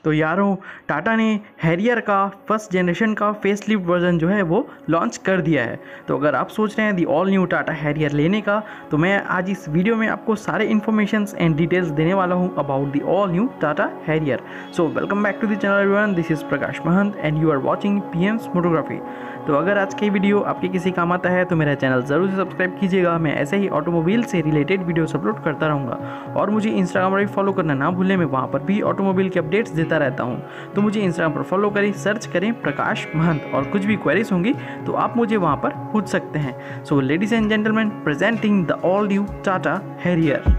तो यारों, टाटा ने हैरियर का फर्स्ट जनरेशन का फेसलिफ्ट वर्जन जो है वो लॉन्च कर दिया है। तो अगर आप सोच रहे हैं the all new Tata Harrier लेने का, तो मैं आज इस वीडियो में आपको सारे इन्फॉर्मेशंस एंड डिटेल्स देने वाला हूं about the all new Tata Harrier. So welcome back to the channel everyone, this is Prakash Mahant and you are watching PM's motography. तो अगर आज की वीडियो आपके किसी काम आता है तो मेरा चैनल ज़रूर से सब्सक्राइब कीजिएगा। मैं ऐसे ही ऑटोमोबाइल से रिलेटेड वीडियोस अपलोड करता रहूँगा और मुझे इंस्टाग्राम पर भी फॉलो करना ना भूलें, मैं वहाँ पर भी ऑटोमोबाइल के अपडेट्स देता रहता हूँ। तो मुझे इंस्टाग्राम पर फॉलो करें, सर्च करें प्रकाश महंत, और कुछ भी क्वेरीज होंगी तो आप मुझे वहाँ पर पूछ सकते हैं। So ladies and gentleman, presenting the all new Tata Harrier.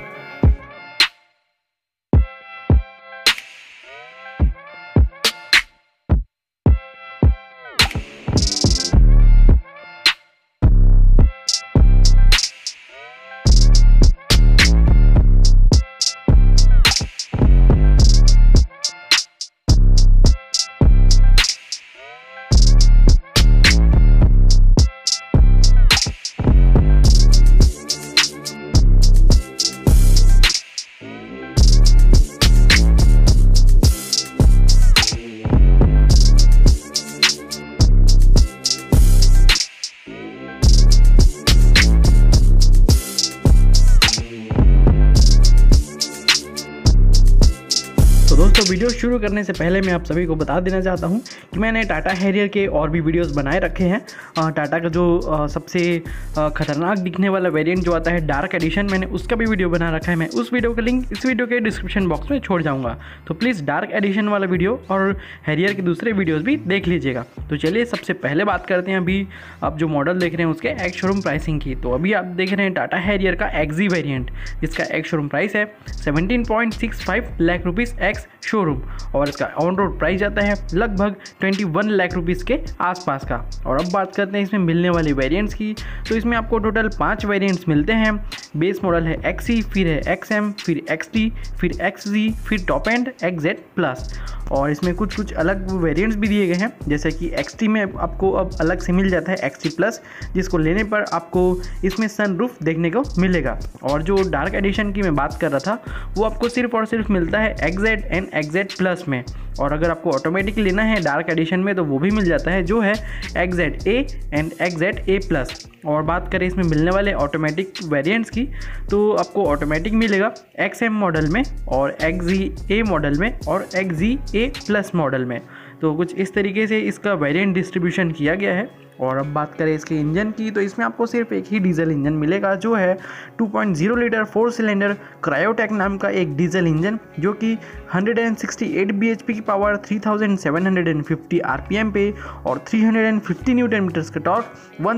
तो दोस्तों, वीडियो शुरू करने से पहले मैं आप सभी को बता देना चाहता हूं कि मैंने टाटा हैरियर के और भी वीडियोस बनाए रखे हैं। टाटा का जो सबसे खतरनाक दिखने वाला वेरिएंट जो आता है डार्क एडिशन, मैंने उसका भी वीडियो बना रखा है। मैं उस वीडियो का लिंक इस वीडियो के डिस्क्रिप्शन बॉक्स में छोड़ जाऊँगा, तो प्लीज़ डार्क एडिशन वाला वीडियो और हैरियर के दूसरे वीडियोज़ भी देख लीजिएगा। तो चलिए सबसे पहले बात करते हैं अभी आप जो मॉडल देख रहे हैं उसके एक्स शोरूम प्राइसिंग की। तो अभी आप देख रहे हैं टाटा हैरियर का एक्जी वेरिएंट, जिसका एक्स शोरूम प्राइस है 17.65 लाख रुपीज़ एक्स शोरूम, और इसका ऑन रोड प्राइस जाता है लगभग 21 लाख रुपीज़ के आसपास का। और अब बात करते हैं इसमें मिलने वाले वेरिएंट्स की। तो इसमें आपको टोटल 5 वेरिएंट्स मिलते हैं। बेस मॉडल है एक्सी, फिर है एक्सएम, फिर एक्सटी, फिर एक्सजी, फिर टॉप एंड एक्सजेड प्लस। और इसमें कुछ अलग वेरिएंट्स भी दिए गए हैं, जैसे कि एक्सटी में आपको अब अलग से मिल जाता है एक्सटी प्लस, जिसको लेने पर आपको इसमें सनरूफ देखने को मिलेगा। और जो डार्क एडिशन की मैं बात कर रहा था वो आपको सिर्फ और सिर्फ मिलता है एक्सजेड एंड एक्सजेड प्लस में। और अगर आपको ऑटोमेटिक लेना है डार्क एडिशन में तो वो भी मिल जाता है, जो है XZ A and XZ A plus. और बात करें इसमें मिलने वाले ऑटोमेटिक वेरिएंट्स की, तो आपको ऑटोमेटिक मिलेगा एक्सएम मॉडल में और एक्सजी ए मॉडल में और एक्सजी ए प्लस मॉडल में। तो कुछ इस तरीके से इसका वेरिएंट डिस्ट्रीब्यूशन किया गया है। और अब बात करें इसके इंजन की, तो इसमें आपको सिर्फ एक ही डीजल इंजन मिलेगा, जो है 2.0 लीटर 4 सिलेंडर क्रायोटेक नाम का एक डीजल इंजन, जो कि 168 bhp की पावर, 3750 आरपीएम पे और 350 न्यूटन मीटर्स का टॉर्क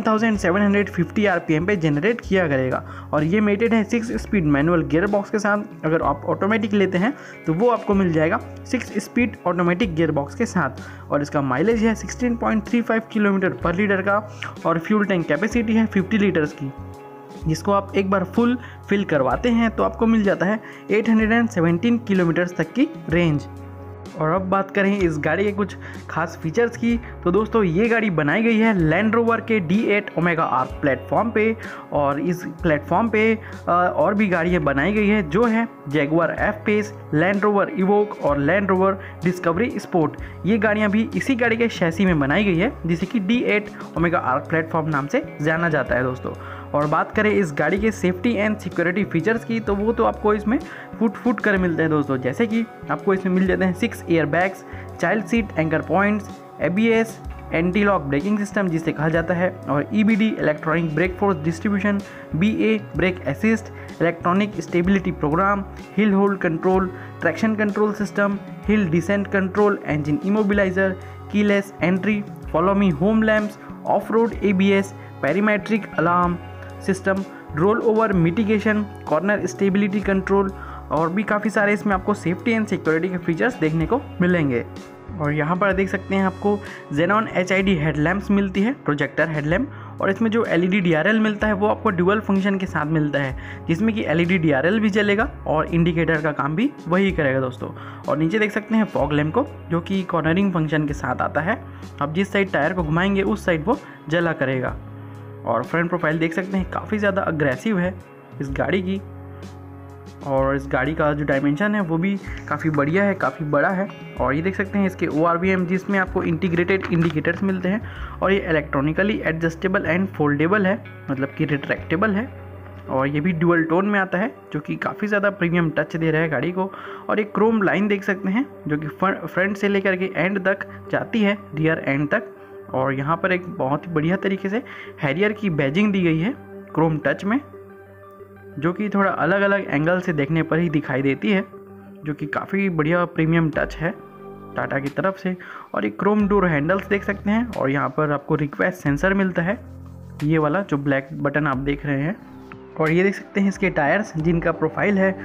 1750 आरपीएम पे जनरेट किया करेगा। और ये मेटेड है 6 स्पीड मैनुअल गियर बॉक्स के साथ। अगर आप ऑटोमेटिक लेते हैं तो वो आपको मिल जाएगा 6 स्पीड ऑटोमेटिक गियर बॉक्स के साथ। और इसका माइलेज है 16.35 किलोमीटर पर लीटर का, और फ्यूल टैंक कैपेसिटी है 50 लीटर्स की, जिसको आप एक बार फुल फिल करवाते हैं तो आपको मिल जाता है 817 किलोमीटर्स तक की रेंज। और अब बात करें इस गाड़ी के कुछ खास फीचर्स की, तो दोस्तों ये गाड़ी बनाई गई है लैंड रोवर के D8 ओमेगा आर प्लेटफॉर्म पे। और इस प्लेटफॉर्म पे और भी गाड़ियाँ बनाई गई है, जो है Jaguar F Pace, Land Rover Evoque और लैंड रोवर डिस्कवरी स्पोर्ट। ये गाड़ियाँ भी इसी गाड़ी के शैसी में बनाई गई है, जिसे कि D8 ओमेगा आर प्लेटफॉर्म नाम से जाना जाता है दोस्तों। और बात करें इस गाड़ी के सेफ्टी एंड सिक्योरिटी फीचर्स की, तो वो तो आपको इसमें फुट कर मिलते हैं दोस्तों। जैसे कि आपको इसमें मिल जाते हैं 6 air bags, child seat anchor points, ABS anti lock braking system जिसे कहा जाता है, और EBD electronic brake force distribution, BA brake assist, electronic stability program, hill hold control, traction control system, hill descent control, engine immobiliser, keyless entry, follow me home lamps, off road ABS, perimetric alarm system, roll over mitigation, corner stability control, और भी काफ़ी सारे इसमें आपको safety and security के features देखने को मिलेंगे। और यहाँ पर देख सकते हैं आपको Xenon HID हेडलैम्प्स मिलती है, प्रोजेक्टर हेडलैम्प। और इसमें जो LED DRL मिलता है वो आपको ड्यूअल फंक्शन के साथ मिलता है, जिसमें कि LED DRL भी चलेगा और इंडिकेटर का काम भी वही करेगा दोस्तों। और नीचे देख सकते हैं फॉग लैम्प को, जो कि कॉर्नरिंग फंक्शन के साथ आता है। आप जिस साइड टायर को घुमाएंगे उस साइड वो जला करेगा। और फ्रंट प्रोफाइल देख सकते हैं काफ़ी ज़्यादा अग्रेसिव है इस गाड़ी की। और इस गाड़ी का जो डायमेंशन है वो भी काफ़ी बढ़िया है, काफ़ी बड़ा है। और ये देख सकते हैं इसके ORVM जिसमें आपको इंटीग्रेटेड इंडिकेटर्स मिलते हैं और ये इलेक्ट्रॉनिकली एडजस्टेबल एंड फोल्डेबल है, मतलब कि रिट्रैक्टेबल है। और ये भी डुअल टोन में आता है जो कि काफ़ी ज़्यादा प्रीमियम टच दे रहा है गाड़ी को। और एक क्रोम लाइन देख सकते हैं जो कि फ्रंट से लेकर के एंड तक जाती है, रियर एंड तक। और यहाँ पर एक बहुत ही बढ़िया तरीके से हैरियर की बैजिंग दी गई है क्रोम टच में, जो कि थोड़ा अलग अलग एंगल से देखने पर ही दिखाई देती है, जो कि काफ़ी बढ़िया प्रीमियम टच है टाटा की तरफ से। और एक क्रोम डोर हैंडल्स देख सकते हैं और यहाँ पर आपको रिक्वेस्ट सेंसर मिलता है, ये वाला जो ब्लैक बटन आप देख रहे हैं। और ये देख सकते हैं इसके टायर्स जिनका प्रोफाइल है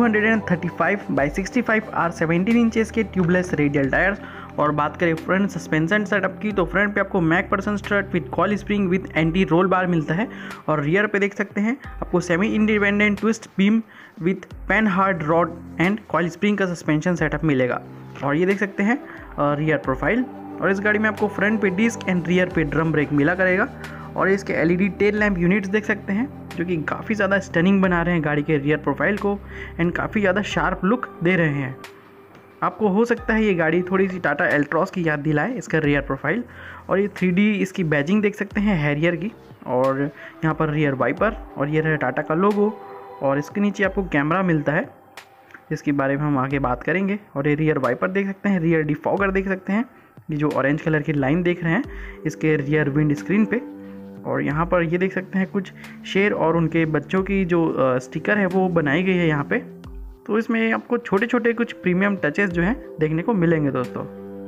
235/65 R17 इंचेस के ट्यूबलेस रेडियल टायर्स। और बात करें फ्रंट सस्पेंशन सेटअप की, तो फ्रंट पे आपको मैक% strut with coil spring with anti roll bar मिलता है। और रियर पे देख सकते हैं आपको semi independent twist beam with panhard rod and coil spring का सस्पेंशन सेटअप मिलेगा। और ये देख सकते हैं रियर प्रोफाइल। और इस गाड़ी में आपको फ्रंट पे डिस्क एंड रियर पे ड्रम ब्रेक मिला करेगा। और इसके LED टेल लैम्प यूनिट्स देख सकते हैं जो कि काफ़ी ज़्यादा स्टनिंग बना रहे हैं गाड़ी के रियर प्रोफाइल को एंड काफ़ी ज़्यादा शार्प लुक दे रहे हैं। आपको हो सकता है ये गाड़ी थोड़ी सी टाटा एल्ट्रॉस की याद दिलाए इसका रियर प्रोफाइल। और ये 3D इसकी बैजिंग देख सकते हैं हैरियर की। और यहाँ पर रियर वाइपर और ये रहा टाटा का लोगो। और इसके नीचे आपको कैमरा मिलता है जिसके बारे में हम आगे बात करेंगे। और ये रियर वाइपर देख सकते हैं, रियर डिफॉगर देख सकते हैं, ये जो ऑरेंज कलर की लाइन देख रहे हैं इसके रियर विंड स्क्रीन पे। और यहाँ पर ये देख सकते हैं कुछ शेर और उनके बच्चों की जो स्टिकर है वो बनाई गई है यहाँ पे। तो इसमें आपको छोटे छोटे कुछ प्रीमियम टचेस जो हैं देखने को मिलेंगे दोस्तों।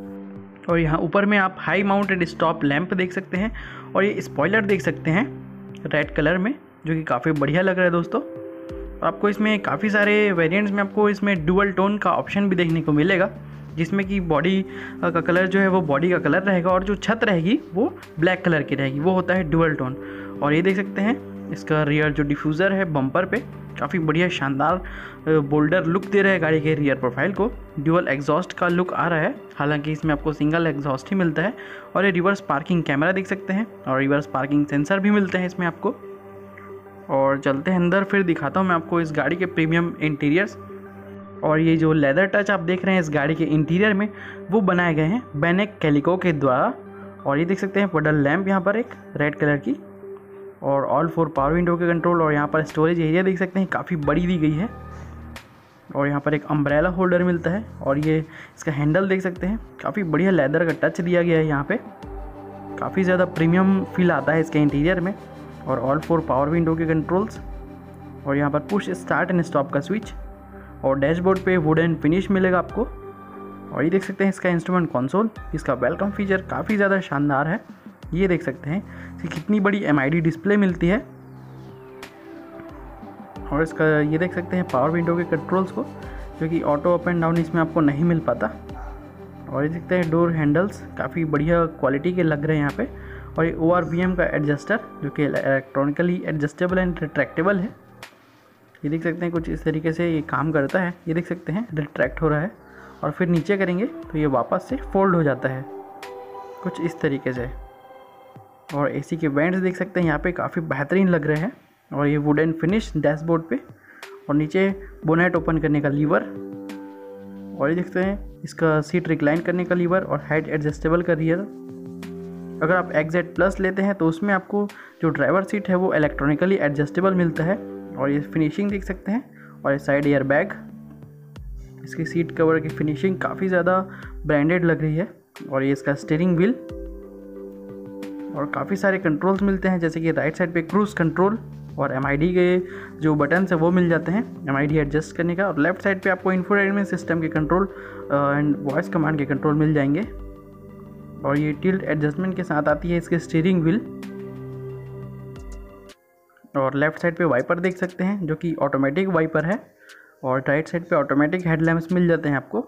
और यहाँ ऊपर में आप हाई माउंटेड स्टॉप लैंप देख सकते हैं और ये स्पॉइलर देख सकते हैं रेड कलर में, जो कि काफ़ी बढ़िया लग रहा है दोस्तों। और आपको इसमें काफ़ी सारे वेरिएंट्स में आपको इसमें डुअल टोन का ऑप्शन भी देखने को मिलेगा, जिसमें कि बॉडी का कलर जो है वो बॉडी का कलर रहेगा और जो छत रहेगी वो ब्लैक कलर की रहेगी, वो होता है डुअल टोन। और ये देख सकते हैं इसका रियर जो डिफ्यूज़र है बम्पर पे काफ़ी बढ़िया शानदार बोल्डर लुक दे रहा है गाड़ी के रियर प्रोफाइल को। ड्यूअल एग्जॉस्ट का लुक आ रहा है, हालांकि इसमें आपको सिंगल एग्जॉस्ट ही मिलता है। और ये रिवर्स पार्किंग कैमरा देख सकते हैं और रिवर्स पार्किंग सेंसर भी मिलते हैं इसमें आपको। और चलते हैं अंदर, फिर दिखाता हूँ मैं आपको इस गाड़ी के प्रीमियम इंटीरियर्स। और ये जो लेदर टच आप देख रहे हैं इस गाड़ी के इंटीरियर में वो बनाए गए हैं बेनेक कैलिको के द्वारा। और ये देख सकते हैं पडल लैंप यहाँ पर एक रेड कलर की, और ऑल 4 पावर विंडो के कंट्रोल। और यहाँ पर स्टोरेज एरिया देख सकते हैं काफ़ी बड़ी दी गई है। और यहाँ पर एक अम्ब्रेला होल्डर मिलता है। और ये इसका हैंडल देख सकते हैं काफ़ी बढ़िया लेदर का टच दिया गया है यहाँ पे, काफ़ी ज़्यादा प्रीमियम फील आता है इसके इंटीरियर में। और ऑल 4 पावर विंडो के कंट्रोल्स। और यहाँ पर पुश स्टार्ट एंड स्टॉप का स्विच। और डैशबोर्ड पे वुडन फिनिश मिलेगा आपको। और ये देख सकते हैं इसका इंस्ट्रूमेंट कंसोल, इसका वेलकम फीचर काफ़ी ज़्यादा शानदार है। ये देख सकते हैं कि कितनी बड़ी MID डिस्प्ले मिलती है। और इसका ये देख सकते हैं पावर विंडो के कंट्रोल्स को, जो कि ऑटो अप एंड डाउन इसमें आपको नहीं मिल पाता। और ये देखते हैं डोर हैंडल्स काफ़ी बढ़िया क्वालिटी के लग रहे हैं यहाँ पे। और ये ORVM का एडजस्टर जो कि इलेक्ट्रॉनिकली एडजस्टेबल एंड रिट्रैक्टेबल है। ये देख सकते हैं कुछ इस तरीके से ये काम करता है। ये देख सकते हैं रिट्रैक्ट हो रहा है और फिर नीचे करेंगे तो ये वापस से फोल्ड हो जाता है कुछ इस तरीके से। और AC के वेंट्स देख सकते हैं यहाँ पे काफ़ी बेहतरीन लग रहे हैं। और ये वुडन फिनिश डैशबोर्ड पे। और नीचे बोनेट ओपन करने का लीवर। और ये देखते हैं इसका सीट रिक्लाइन करने का लीवर और हाइट एडजस्टेबल का रियर। अगर आप XZ+ लेते हैं तो उसमें आपको जो ड्राइवर सीट है वो इलेक्ट्रॉनिकली एडजस्टेबल मिलता है। और ये फिनिशिंग देख सकते हैं। और ये साइड एयर बैग, इसकी सीट कवर की फिनिशिंग काफ़ी ज़्यादा ब्रांडेड लग रही है। और ये इसका स्टीयरिंग व्हील। और काफ़ी सारे कंट्रोल्स मिलते हैं, जैसे कि राइट साइड पे क्रूज कंट्रोल और MID के जो बटन है वो मिल जाते हैं MID एडजस्ट करने का। और लेफ्ट साइड पे आपको इंफोटेनमेंट सिस्टम के कंट्रोल एंड वॉइस कमांड के कंट्रोल मिल जाएंगे। और ये टिल्ट एडजस्टमेंट के साथ आती है इसके स्टीयरिंग व्हील। और लेफ्ट साइड पे वाइपर देख सकते हैं जो कि ऑटोमेटिक वाइपर है। और राइट साइड पे ऑटोमेटिक हेडलैम्प्स मिल जाते हैं आपको।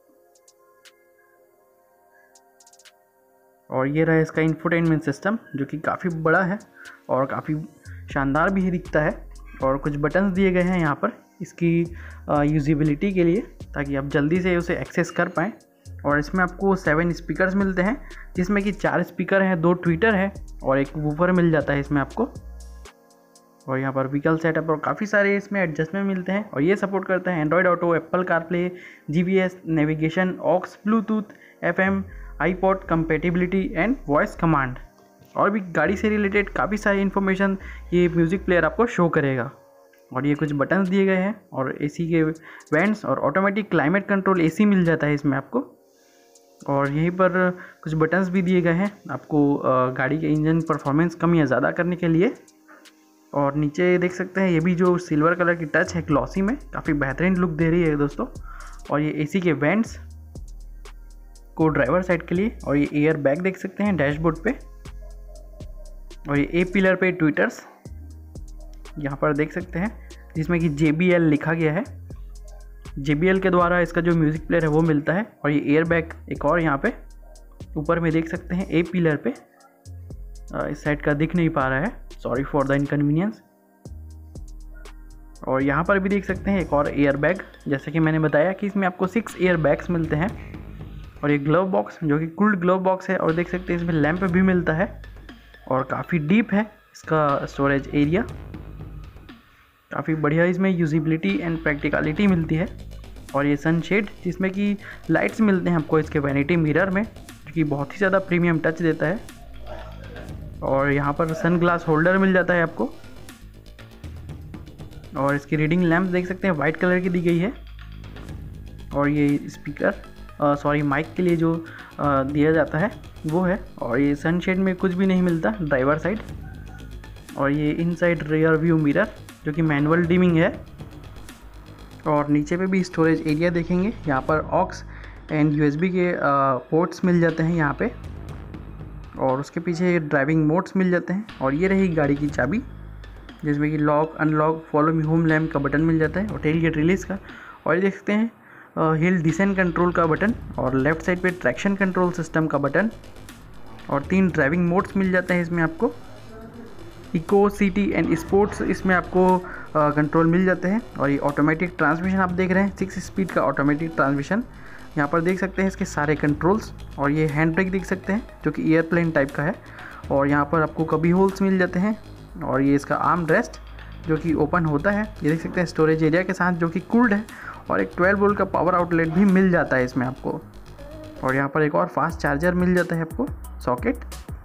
और ये रहा इसका इंफोटेनमेंट सिस्टम जो कि काफ़ी बड़ा है और काफ़ी शानदार भी दिखता है। और कुछ बटन्स दिए गए हैं यहाँ पर इसकी यूजिबिलिटी के लिए, ताकि आप जल्दी से उसे एक्सेस कर पाएँ। और इसमें आपको 7 स्पीकर्स मिलते हैं, जिसमें कि 4 स्पीकर हैं, 2 ट्विटर है और एक वूफर मिल जाता है इसमें आपको। और यहाँ पर व्हीकल सेटअप और काफ़ी सारे इसमें एडजस्टमेंट मिलते हैं। और ये सपोर्ट करता है Android auto, Apple CarPlay, GPS, navigation, aux, Bluetooth, FM, iPod compatibility and voice command. और भी गाड़ी से रिलेटेड काफ़ी सारी इन्फॉर्मेशन ये म्यूज़िक प्लेयर आपको शो करेगा। और ये कुछ बटन्स दिए गए हैं और एसी के वेंट्स और ऑटोमेटिक क्लाइमेट कंट्रोल एसी मिल जाता है इसमें आपको। और यहीं पर कुछ बटन्स भी दिए गए हैं आपको गाड़ी के इंजन परफॉर्मेंस कम या ज़्यादा करने के लिए। और नीचे देख सकते हैं ये भी जो सिल्वर कलर की टच है ग्लॉसी में, काफ़ी बेहतरीन लुक दे रही है दोस्तों। और ये एसी के वेंट्स को ड्राइवर साइड के लिए, और ये एयर बैग देख सकते हैं डैशबोर्ड पे। और ये ए पिलर पे ट्विटर्स यहाँ पर देख सकते हैं जिसमें कि JBL लिखा गया है। JBL के द्वारा इसका जो म्यूज़िक प्लेयर है वो मिलता है। और ये एयर बैग एक और यहाँ पे ऊपर में देख सकते हैं ए पिलर पे, इस साइड का दिख नहीं पा रहा है, सॉरी फॉर द इनकन्वीनियंस। और यहाँ पर भी देख सकते हैं एक और एयर बैग, जैसे कि मैंने बताया कि इसमें आपको 6 एयर बैग्स मिलते हैं। और ये ग्लव बॉक्स जो कि कूल्ड ग्लव बॉक्स है। और देख सकते हैं इसमें लैंप भी मिलता है और काफ़ी डीप है इसका स्टोरेज एरिया, काफ़ी बढ़िया इसमें यूजिबिलिटी एंड प्रैक्टिकलिटी मिलती है। और ये सनशेड जिसमें कि लाइट्स मिलते हैं आपको इसके वैनिटी मिरर में, जो कि बहुत ही ज़्यादा प्रीमियम टच देता है। और यहाँ पर सन ग्लास होल्डर मिल जाता है आपको। और इसकी रीडिंग लैंप देख सकते हैं वाइट कलर की दी गई है। और ये स्पीकर माइक के लिए जो दिया जाता है वो है। और ये सनशेड में कुछ भी नहीं मिलता ड्राइवर साइड। और ये इनसाइड रियर व्यू मिरर जो कि मैनुअल डिमिंग है। और नीचे पे भी स्टोरेज एरिया देखेंगे, यहाँ पर ऑक्स एंड USB के पोर्ट्स मिल जाते हैं यहाँ पे। और उसके पीछे ड्राइविंग मोड्स मिल जाते हैं। और ये रही गाड़ी की चाबी जिसमें कि lock, unlock, follow me home lamp का बटन मिल जाता है और टेल गेट रिलीज़ का। और ये देख सकते हैं हिल डिसेंट कंट्रोल का बटन और लेफ़्ट साइड पे ट्रैक्शन कंट्रोल सिस्टम का बटन। और 3 ड्राइविंग मोड्स मिल जाते हैं इसमें आपको, इको, सिटी एंड स्पोर्ट्स इसमें आपको कंट्रोल मिल जाते हैं। और ये ऑटोमेटिक ट्रांसमिशन आप देख रहे हैं, 6 स्पीड का ऑटोमेटिक ट्रांसमिशन। यहाँ पर देख सकते हैं इसके सारे कंट्रोल्स। और ये हैंड ब्रेक देख सकते हैं जो कि एयरप्लेन टाइप का है। और यहाँ पर आपको कभी होल्स मिल जाते हैं। और ये इसका आर्म रेस्ट जो कि ओपन होता है, ये देख सकते हैं स्टोरेज एरिया के साथ जो कि कूल्ड है। और एक 12 वोल्ट का पावर आउटलेट भी मिल जाता है इसमें आपको। और यहाँ पर एक और फास्ट चार्जर मिल जाता है आपको सॉकेट।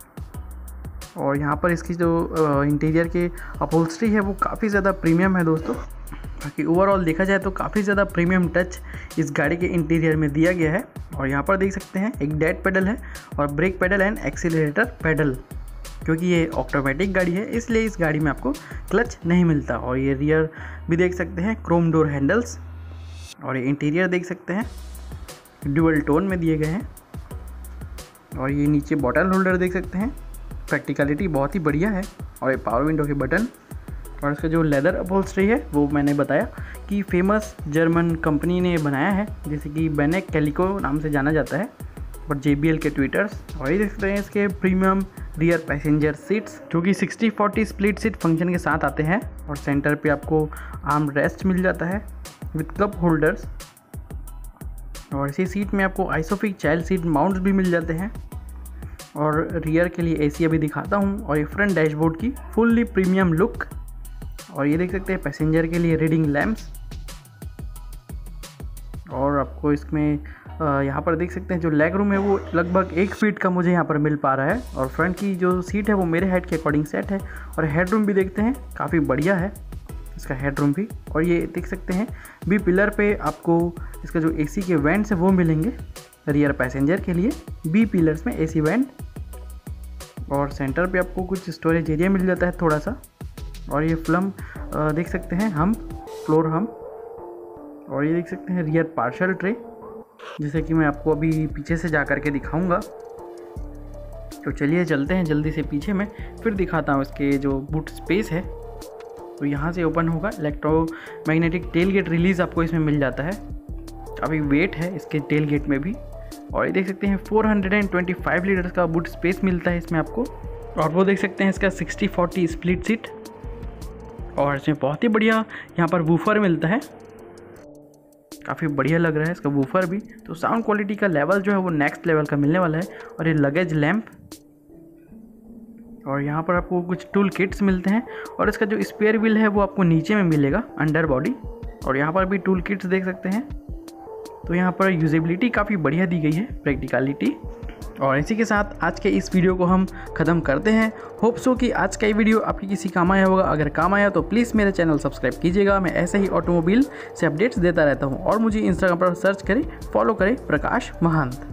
और यहाँ पर इसकी जो इंटीरियर की अपहोल्स्ट्री है वो काफ़ी ज़्यादा प्रीमियम है दोस्तों। बाकी ओवरऑल देखा जाए तो काफ़ी ज़्यादा प्रीमियम टच इस गाड़ी के इंटीरियर में दिया गया है। और यहाँ पर देख सकते हैं एक डेड पेडल है और brake pedal and accelerator pedal. क्योंकि ये ऑटोमेटिक गाड़ी है इसलिए इस गाड़ी में आपको क्लच नहीं मिलता। और ये रियर भी देख सकते हैं क्रोम डोर हैंडल्स। और ये इंटीरियर देख सकते हैं ड्यूअल टोन में दिए गए हैं। और ये नीचे बॉटल होल्डर देख सकते हैं, प्रैक्टिकलिटी बहुत ही बढ़िया है। और ये पावर विंडो के बटन। और इसका जो लेदर अपहोल्स्ट्री है वो मैंने बताया कि फेमस जर्मन कंपनी ने बनाया है, जैसे कि बेनेक कैलिको नाम से जाना जाता है। और JBL के ट्विटर्स। और ये देख सकते हैं इसके प्रीमियम रियर पैसेंजर सीट्स जो कि 60-40 स्प्लिट सीट फंक्शन के साथ आते हैं। और सेंटर पे आपको आर्म रेस्ट मिल जाता है विद कप होल्डर्स। और इसी सीट में आपको आइसोफिक चाइल्ड सीट माउंट्स भी मिल जाते हैं। और रियर के लिए AC अभी दिखाता हूँ। और ये फ्रंट डैशबोर्ड की फुल्ली प्रीमियम लुक। और ये देख सकते हैं पैसेंजर के लिए रीडिंग लैंप्स। और आपको इसमें यहाँ पर देख सकते हैं जो लेग रूम है वो लगभग 1 फीट का मुझे यहाँ पर मिल पा रहा है। और फ्रंट की जो सीट है वो मेरे हाइट के अकॉर्डिंग सेट है। और हेड रूम भी देखते हैं काफ़ी बढ़िया है इसका हेड रूम भी। और ये देख सकते हैं बी पिलर पे आपको इसका जो AC के वेंट्स है वो मिलेंगे रियर पैसेंजर के लिए, बी पिलर्स में AC वेंट। और सेंटर पे आपको कुछ स्टोरेज एरिया मिल जाता है थोड़ा सा। और ये देख सकते हैं हम फ्लोर हम। और ये देख सकते हैं रियर पार्शल ट्रे, जैसे कि मैं आपको अभी पीछे से जा कर के दिखाऊंगा। तो चलिए चलते हैं जल्दी से पीछे में, फिर दिखाता हूँ इसके जो बूट स्पेस है। तो यहाँ से ओपन होगा, इलेक्ट्रोमैग्नेटिक टेल गेट रिलीज़ आपको इसमें मिल जाता है। काफ़ी वेट है इसके टेल गेट में भी। और ये देख सकते हैं 425 लीटर्स का बूट स्पेस मिलता है इसमें आपको। और वो देख सकते हैं इसका 60-40 स्प्लिट सीट। और इसमें बहुत ही बढ़िया यहाँ पर वूफर मिलता है, काफ़ी बढ़िया लग रहा है इसका वूफर भी। तो साउंड क्वालिटी का लेवल जो है वो नेक्स्ट लेवल का मिलने वाला है। और ये लगेज लैंप और यहाँ पर आपको कुछ टूल किट्स मिलते हैं और इसका जो स्पेयर व्हील है वो आपको नीचे में मिलेगा अंडर बॉडी। और यहाँ पर भी टूल किट्स देख सकते हैं। तो यहाँ पर यूजेबिलिटी काफ़ी बढ़िया दी गई है, प्रैक्टिकलिटी। और इसी के साथ आज के इस वीडियो को हम ख़त्म करते हैं। होप सो कि आज का ये वीडियो आपकी किसी काम आया होगा। अगर काम आया तो प्लीज़ मेरे चैनल सब्सक्राइब कीजिएगा। मैं ऐसे ही ऑटोमोबाइल से अपडेट्स देता रहता हूँ। और मुझे इंस्टाग्राम पर सर्च करें, फॉलो करें प्रकाश महंत।